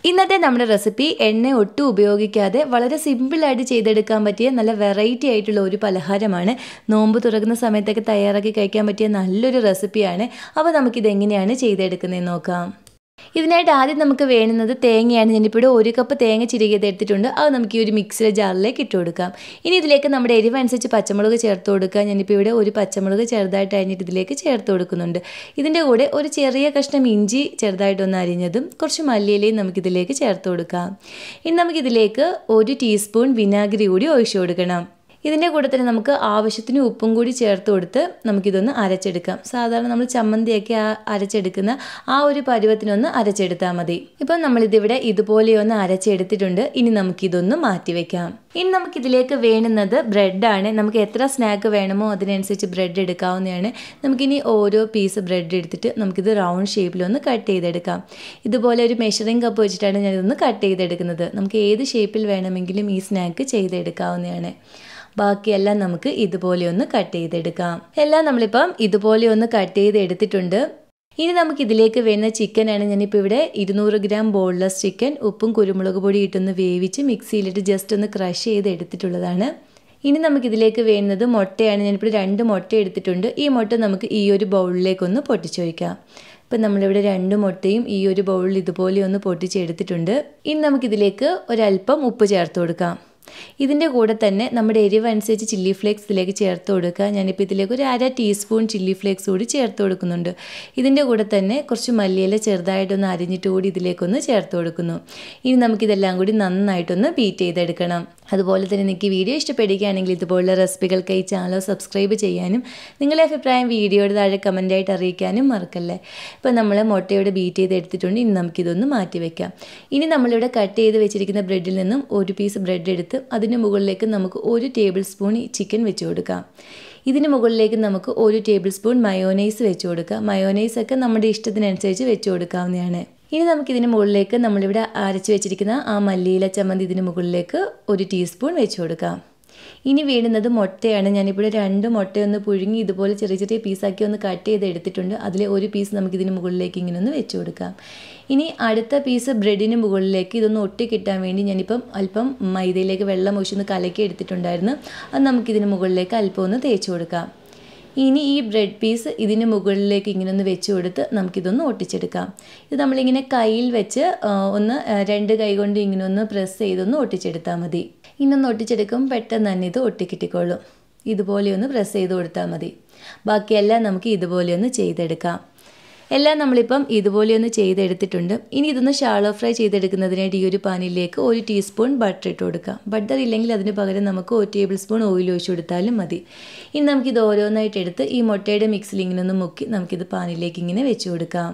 ഇന്നത്തെ നമ്മുടെ റെസിപ്പി എണ്ണ ഒട്ടും ഉപയോഗിക്കാതെ വളരെ സിമ്പിളായിട്ട് ചെയ്തെടുക്കാൻ പറ്റിയ നല്ല വെറൈറ്റി ആയിട്ടുള്ള ഒരു പലഹാരമാണ്. നോമ്പ് തുറക്കുന്ന സമയത്തൊക്കെ തയ്യാറാക്കി കഴിക്കാൻ പറ്റിയ നല്ലൊരു റെസിപ്പിയാണ്. അപ്പോൾ നമുക്കിത് എങ്ങനെയാണ് ചെയ്തെടുക്കുന്നതെന്ന് നോക്കാം. ഇതിനായിട്ട് ആദ്യം നമുക്ക് വേണ്ടുന്നത് തേങ്ങയാണ്. ഞാനിപ്പോൾ 1 കപ്പ് തേങ്ങ ചിരകിയത് എടുത്തിട്ടുണ്ട്. അത് നമുക്ക് ഈ ഒരു മിക്സിയുടെ ജാറിലേക്ക് ഇട്ട് കൊടുക്കാം. ഇനി ഇതിലേക്ക് നമ്മുടെ എരിവ് അനുസരിച്ച് പച്ചമുളക് ചേർത്ത് കൊടുക്കുക. ഞാനിപ്പോൾ ഇവിടെ ഒരു പച്ചമുളക് ചെറുതായിട്ട് അരിഞ്ഞിട്ട് ഇതിലേക്ക് ചേർത്ത് കൊടുക്കുന്നുണ്ട്. ഇതിൻ്റെ കൂടെ ഒരു ചെറിയ കഷ്ണം ഇഞ്ചി ചെറുതായിട്ടൊന്ന് അരിഞ്ഞതും കുറച്ച് മല്ലിയിലയും നമുക്കിതിലേക്ക് ചേർത്ത് കൊടുക്കാം. ഇനി നമുക്കിതിലേക്ക് 1 ടീസ്പൂൺ വിനാഗിരി കൂടി ഒഴിച്ചു കൊടുക്കണം. ഇതിൻ്റെ കൂടെ തന്നെ നമുക്ക് ആവശ്യത്തിന് ഉപ്പും കൂടി ചേർത്ത് കൊടുത്ത് നമുക്കിതൊന്ന് അരച്ചെടുക്കാം. സാധാരണ നമ്മൾ ചമ്മന്തിയൊക്കെ അരച്ചെടുക്കുന്ന ആ ഒരു പരുവത്തിനൊന്ന് അരച്ചെടുത്താൽ മതി. ഇപ്പം നമ്മളിതിവിടെ ഇതുപോലെയൊന്ന് അരച്ചെടുത്തിട്ടുണ്ട്. ഇനി നമുക്കിതൊന്ന് മാറ്റി വയ്ക്കാം. ഇനി നമുക്കിതിലേക്ക് വേണ്ടുന്നത് ബ്രെഡാണ്. നമുക്ക് എത്ര സ്നാക്ക് വേണമോ അതിനനുസരിച്ച് ബ്രെഡ് എടുക്കാവുന്നതാണ്. നമുക്കിനി ഓരോ പീസ് ബ്രെഡ് എടുത്തിട്ട് നമുക്കിത് റൗണ്ട് ഷേപ്പിലൊന്ന് കട്ട് ചെയ്തെടുക്കാം. ഇതുപോലെ ഒരു മെഷറിംഗ് കപ്പ് വെച്ചിട്ടാണ് ഞാനിതൊന്ന് കട്ട് ചെയ്തെടുക്കുന്നത്. നമുക്ക് ഏത് ഷേപ്പിൽ വേണമെങ്കിലും ഈ സ്നാക്ക് ചെയ്തെടുക്കാവുന്നതാണ്. ബാക്കിയെല്ലാം നമുക്ക് ഇതുപോലെ ഒന്ന് കട്ട് ചെയ്തെടുക്കാം. എല്ലാം നമ്മളിപ്പം ഇതുപോലെ ഒന്ന് കട്ട് ചെയ്ത് എടുത്തിട്ടുണ്ട്. ഇനി നമുക്ക് ഇതിലേക്ക് വേണ്ട ചിക്കനാണ്. ഞാനിപ്പോൾ ഇവിടെ 200 ഗ്രാം ബോൺലെസ് ചിക്കൻ ഉപ്പും കുരുമുളക് പൊടി ഇട്ടൊന്ന് വേവിച്ച് മിക്സിയിലിട്ട് ജസ്റ്റ് ഒന്ന് ക്രഷ് ചെയ്ത് എടുത്തിട്ടുള്ളതാണ്. ഇനി നമുക്കിതിലേക്ക് വേണ്ടുന്നത് മുട്ടയാണ്. ഞാനിപ്പോൾ 2 മുട്ട എടുത്തിട്ടുണ്ട്. ഈ മുട്ട നമുക്ക് ഈ ഒരു ബൗളിലേക്കൊന്ന് പൊട്ടിച്ചൊഴിക്കാം. ഇപ്പം നമ്മളിവിടെ 2 മുട്ടയും ഈ ഒരു ബൗളിൽ ഇതുപോലെ ഒന്ന് പൊട്ടിച്ചെടുത്തിട്ടുണ്ട്. ഇനി നമുക്കിതിലേക്ക് ഒരല്പം ഉപ്പ് ചേർത്ത് കൊടുക്കാം. ഇതിൻ്റെ കൂടെ തന്നെ നമ്മുടെ എരിവ് അനുസരിച്ച് ചില്ലി ഫ്ലേക്സ് ഇതിലേക്ക് ചേർത്ത് കൊടുക്കുക. ഞാനിപ്പോൾ ഇതിലേക്ക് ഒരു 1/2 ടീസ്പൂൺ ചില്ലി ഫ്ലേക്സ് കൂടി ചേർത്ത് കൊടുക്കുന്നുണ്ട്. ഇതിൻ്റെ കൂടെ തന്നെ കുറച്ച് മല്ലിയില ചെറുതായിട്ടൊന്ന് അരിഞ്ഞിട്ട് കൂടി ഇതിലേക്കൊന്ന് ചേർത്ത് കൊടുക്കുന്നു. ഇനി നമുക്കിതെല്ലാം കൂടി നന്നായിട്ടൊന്ന് ബീറ്റ് ചെയ്തെടുക്കണം. അതുപോലെ തന്നെ നിങ്ങൾക്ക് ഈ വീഡിയോ ഇഷ്ടപ്പെടുകയാണെങ്കിൽ ഇതുപോലുള്ള റെസിപ്പികൾക്ക് ഈ ചാനൽ സബ്സ്ക്രൈബ് ചെയ്യാനും നിങ്ങളുടെ അഭിപ്രായം വീഡിയോയുടെ താഴെ കമൻറ്റായിട്ട് അറിയിക്കാനും മറക്കല്ലേ. ഇപ്പോൾ നമ്മൾ മുട്ടയോടെ ബീറ്റ് ചെയ്ത് എടുത്തിട്ടുണ്ട്. ഇനി നമുക്കിതൊന്ന് മാറ്റി വയ്ക്കാം. ഇനി നമ്മളിവിടെ കട്ട് ചെയ്ത് വെച്ചിരിക്കുന്ന ബ്രെഡിൽ നിന്നും ഒരു പീസ് ബ്രെഡ് എടുത്ത് അതിന് മുകളിലേക്ക് നമുക്ക് 1 ടേബിൾ സ്പൂൺ ചിക്കൻ വെച്ച് കൊടുക്കാം. ഇതിന് മുകളിലേക്ക് നമുക്ക് 1 ടേബിൾ സ്പൂൺ മയോനൈസ് വെച്ച് കൊടുക്കാം. മയോനൈസൊക്കെ നമ്മുടെ ഇഷ്ടത്തിനനുസരിച്ച് വെച്ച് കൊടുക്കാവുന്നതാണ്. ഇനി നമുക്കിതിന് മുകളിലേക്ക് നമ്മളിവിടെ അരച്ച് വെച്ചിരിക്കുന്ന ആ മല്ലിയില ചമ്മന്തി ഇതിന് മുകളിലേക്ക് 1 ടീസ്പൂൺ വെച്ച് കൊടുക്കാം. ഇനി വേണ്ടുന്നത് മുട്ടയാണ്. ഞാനിവിടെ 2 മുട്ടയൊന്ന് പുഴുങ്ങി ഇതുപോലെ ചെറിയ ചെറിയ പീസാക്കി ഒന്ന് കട്ട് ചെയ്ത് എടുത്തിട്ടുണ്ട്. അതിലെ ഒരു പീസ് നമുക്കിതിന് മുകളിലേക്ക് ഇങ്ങനെ ഒന്ന് വെച്ച് കൊടുക്കാം. ഇനി അടുത്ത പീസ് ബ്രെഡിന് മുകളിലേക്ക് ഇതൊന്ന് ഒട്ടി കിട്ടാൻ വേണ്ടി ഞാനിപ്പം അല്പം മൈദയിലേക്ക് വെള്ളം ഒഴിച്ചൊന്ന് കലക്കി എടുത്തിട്ടുണ്ടായിരുന്നു. അത് നമുക്കിതിന് മുകളിലേക്ക് അല്പം ഒന്ന് തേച്ച് കൊടുക്കാം. ഇനി ഈ ബ്രെഡ് പീസ് ഇതിന് മുകളിലേക്ക് ഇങ്ങനെ ഒന്ന് വെച്ച് കൊടുത്ത് നമുക്കിതൊന്ന് ഒട്ടിച്ചെടുക്കാം. ഇത് നമ്മളിങ്ങനെ കയ്യിൽ വെച്ച് ഒന്ന് 2 കൈ കൊണ്ട് ഇങ്ങനെ ഒന്ന് പ്രസ് ചെയ്തൊന്ന് ഒട്ടിച്ചെടുത്താൽ മതി. ഇന്നൊന്ന് ഒട്ടിച്ചെടുക്കും പെട്ടെന്ന് തന്നെ ഇത് ഒട്ടിക്കിട്ടിക്കോളും. ഇതുപോലെ ഒന്ന് പ്രസ് ചെയ്ത് കൊടുത്താൽ മതി. ബാക്കിയെല്ലാം നമുക്ക് ഇതുപോലെ ഒന്ന് ചെയ്തെടുക്കാം. എല്ലാം നമ്മളിപ്പം ഇതുപോലെ ഒന്ന് ചെയ്തെടുത്തിട്ടുണ്ട്. ഇനി ഇതൊന്ന് ഷാലോ ഫ്രൈ ചെയ്തെടുക്കുന്നതിനായിട്ട് ഈ ഒരു പാനിലേക്ക് 1 ടീസ്പൂൺ ബട്ടർ ഇട്ട് കൊടുക്കാം. ബട്ടർ ഇല്ലെങ്കിൽ അതിന് പകരം നമുക്ക് 1 ടേബിൾ സ്പൂൺ ഓയിൽ ഒഴിച്ച് കൊടുത്താലും മതി. ഇനി നമുക്കിത് ഓരോന്നായിട്ട് എടുത്ത് ഈ മുട്ടയുടെ മിക്സിൽ ഇങ്ങനെ ഒന്ന് മുക്കി നമുക്കിത് പാനിലേക്ക് ഇങ്ങനെ വെച്ച് കൊടുക്കാം.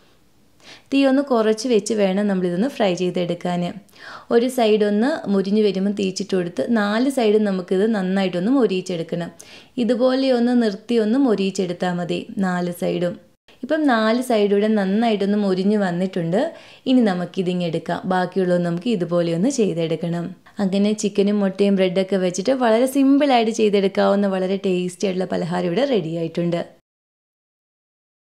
തീ ഒന്ന് കുറച്ച് വെച്ച് വേണം നമ്മളിതൊന്ന് ഫ്രൈ ചെയ്തെടുക്കാൻ. ഒരു സൈഡ് ഒന്ന് മുരിഞ്ഞ് വരുമ്പോൾ തീച്ചിട്ട് കൊടുത്ത് 4 സൈഡും നമുക്കിത് നന്നായിട്ടൊന്ന് മൊരിയിച്ചെടുക്കണം. ഇതുപോലെ ഒന്ന് നിർത്തി ഒന്ന് മൊരിയിച്ചെടുത്താൽ മതി 4 സൈഡും. ഇപ്പം 4 സൈഡൂടെ നന്നായിട്ടൊന്ന് മുരിഞ്ഞ് വന്നിട്ടുണ്ട്. ഇനി നമുക്കിതിങ്ങെടുക്കാം. ബാക്കിയുള്ളത് നമുക്ക് ഇതുപോലെ ഒന്ന് ചെയ്തെടുക്കണം. അങ്ങനെ ചിക്കനും മുട്ടയും ബ്രെഡൊക്കെ വെച്ചിട്ട് വളരെ സിമ്പിളായിട്ട് ചെയ്തെടുക്കാവുന്ന വളരെ ടേസ്റ്റി ആയിട്ടുള്ള പലഹാരം ഇവിടെ റെഡി ആയിട്ടുണ്ട്.